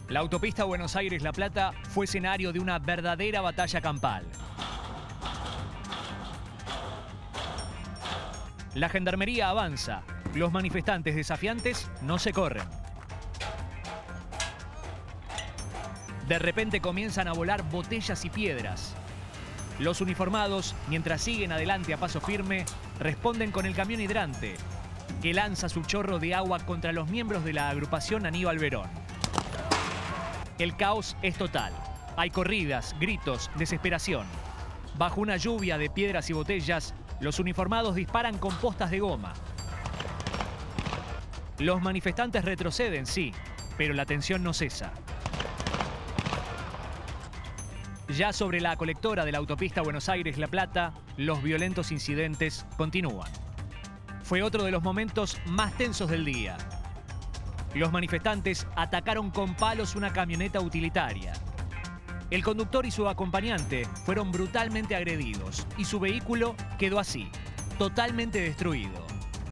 La autopista Buenos Aires-La Plata fue escenario de una verdadera batalla campal. La gendarmería avanza. Los manifestantes desafiantes no se corren. De repente comienzan a volar botellas y piedras. Los uniformados, mientras siguen adelante a paso firme, responden con el camión hidrante, que lanza su chorro de agua contra los miembros de la agrupación Aníbal Verón. El caos es total. Hay corridas, gritos, desesperación. Bajo una lluvia de piedras y botellas, los uniformados disparan con postas de goma. Los manifestantes retroceden, sí, pero la tensión no cesa. Ya sobre la colectora de la autopista Buenos Aires-La Plata, los violentos incidentes continúan. Fue otro de los momentos más tensos del día. Los manifestantes atacaron con palos una camioneta utilitaria. El conductor y su acompañante fueron brutalmente agredidos y su vehículo quedó así, totalmente destruido.